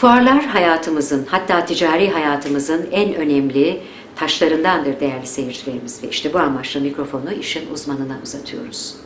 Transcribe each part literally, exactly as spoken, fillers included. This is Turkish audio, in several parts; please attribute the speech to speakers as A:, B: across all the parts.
A: Fuarlar hayatımızın, hatta ticari hayatımızın en önemli taşlarındandır değerli seyircilerimiz ve işte bu amaçla mikrofonu işin uzmanına uzatıyoruz.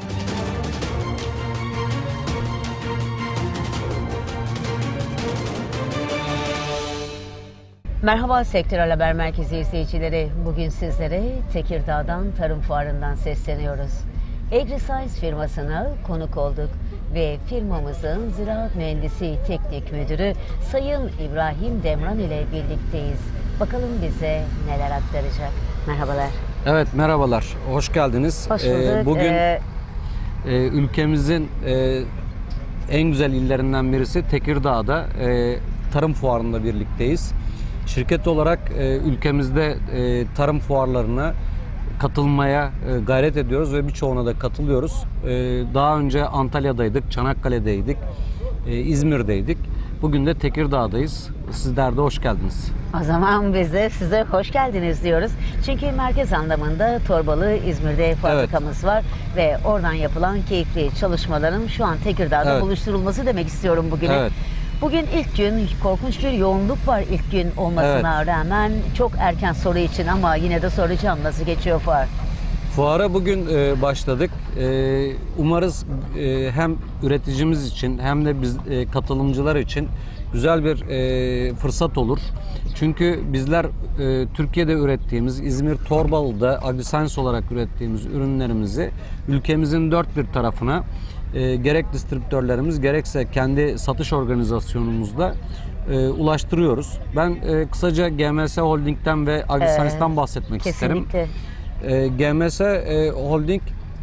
B: Merhaba Sektörel Haber Merkezi izleyicileri. Bugün sizlere Tekirdağ'dan Tarım Fuarı'ndan sesleniyoruz. AgriScience firmasına konuk olduk ve firmamızın Ziraat Mühendisi Teknik Müdürü Sayın İbrahim Demran ile birlikteyiz. Bakalım bize neler aktaracak. Merhabalar.
C: Evet, merhabalar. Hoş geldiniz.
B: Hoş bulduk.
C: Ee, bugün
B: ee...
C: e, ülkemizin e, en güzel illerinden birisi Tekirdağ'da e, Tarım Fuarı'nda birlikteyiz. Şirket olarak e, ülkemizde e, tarım fuarlarına katılmaya e, gayret ediyoruz ve birçoğuna da katılıyoruz. E, daha önce Antalya'daydık, Çanakkale'deydik, e, İzmir'deydik. Bugün de Tekirdağ'dayız. Sizler de hoş geldiniz.
B: O zaman biz de size hoş geldiniz diyoruz. Çünkü merkez anlamında Torbalı, İzmir'de fabrikamız evet. var ve oradan yapılan keyifli çalışmaların şu an Tekirdağ'da evet. buluşturulması demek istiyorum bugün. Evet. Bugün ilk gün, korkunç bir yoğunluk var ilk gün olmasına evet. rağmen. Çok erken soru için ama yine de soracağım, nasıl geçiyor fuar?
C: Fuara bugün e, başladık. E, umarız e, hem üreticimiz için hem de biz e, katılımcılar için güzel bir e, fırsat olur. Çünkü bizler e, Türkiye'de ürettiğimiz, İzmir Torbalı'da AgriScience olarak ürettiğimiz ürünlerimizi ülkemizin dört bir tarafına E, gerek distribütörlerimiz gerekse kendi satış organizasyonumuzda e, ulaştırıyoruz. Ben e, kısaca G M S Holding'den ve AgriScience'dan ee, bahsetmek kesinlikle. isterim. E, G M S e, Holding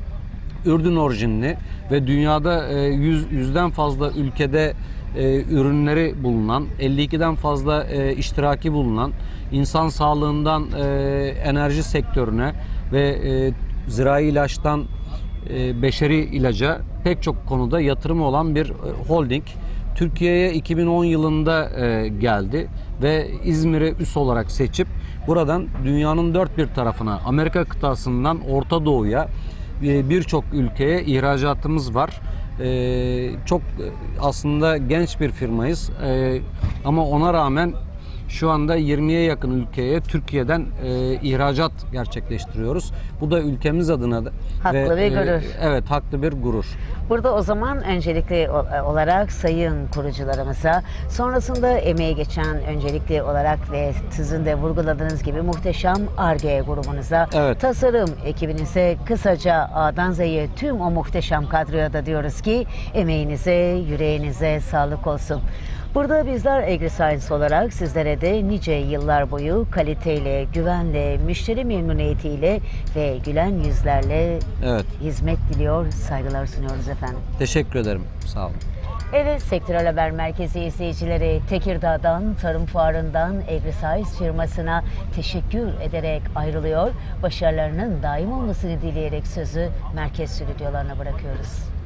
C: Ürdün orijinli ve dünyada e, yüz, yüzden fazla ülkede e, ürünleri bulunan, elli ikiden fazla e, iştiraki bulunan, insan sağlığından e, enerji sektörüne ve e, zirai ilaçtan e, beşeri ilaca pek çok konuda yatırımı olan bir holding. Türkiye'ye iki bin on yılında e, geldi ve İzmir'i üs olarak seçip buradan dünyanın dört bir tarafına, Amerika kıtasından Orta Doğu'ya e, birçok ülkeye ihracatımız var. E, çok aslında genç bir firmayız e, ama ona rağmen şu anda yirmiye yakın ülkeye Türkiye'den e, ihracat gerçekleştiriyoruz. Bu da ülkemiz adına da
B: haklı ve, bir gurur. E,
C: evet, haklı bir gurur.
B: Burada o zaman öncelikli olarak sayın kurucularımıza, sonrasında emeği geçen öncelikli olarak ve sizin de vurguladığınız gibi muhteşem Ar-Ge grubunuza, evet. tasarım ekibinize, kısaca A'dan Z'ye tüm o muhteşem kadroya da diyoruz ki emeğinize, yüreğinize sağlık olsun. Burada bizler AgriScience olarak sizlere de nice yıllar boyu kaliteyle, güvenle, müşteri memnuniyetiyle ve gülen yüzlerle evet. hizmet diliyor, saygılar sunuyoruz efendim.
C: Teşekkür ederim, sağ olun.
B: Evet, Sektörel Haber Merkezi izleyicileri, Tekirdağ'dan, Tarım Fuarı'ndan AgriScience firmasına teşekkür ederek ayrılıyor. Başarılarının daim olmasını dileyerek sözü merkez stüdyolarına bırakıyoruz.